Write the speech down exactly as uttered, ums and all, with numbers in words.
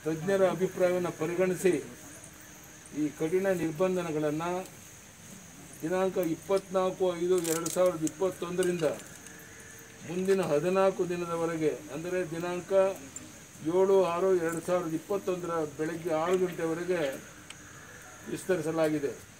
ತಜ್ಞರ ಅಭಿಪ್ರಾಯವನ್ನು ಪರಿಗಣಿಸಿ ಈ ಕಠಿಣ ನಿರ್ಬಂಧಗಳನ್ನು ದಿನಾಂಕ ಇಪ್ಪತ್ನಾಲ್ಕು ಐದು ಎರಡು ಸಾವಿರದ ಇಪ್ಪತ್ತೊಂದರಿಂದ ಮುಂದಿನ ಹದಿನಾಲ್ಕು ದಿನದವರೆಗೆ ಅಂದರೆ ದಿನಾಂಕ ಏಳು ಆರು ಎರಡು ಸಾವಿರದ ಇಪ್ಪತ್ತೊಂದರ ಬೆಳಗ್ಗೆ ಆರು ಗಂಟೆವರೆಗೆ ವಿಸ್ತರಿಸಲಾಗಿದೆ.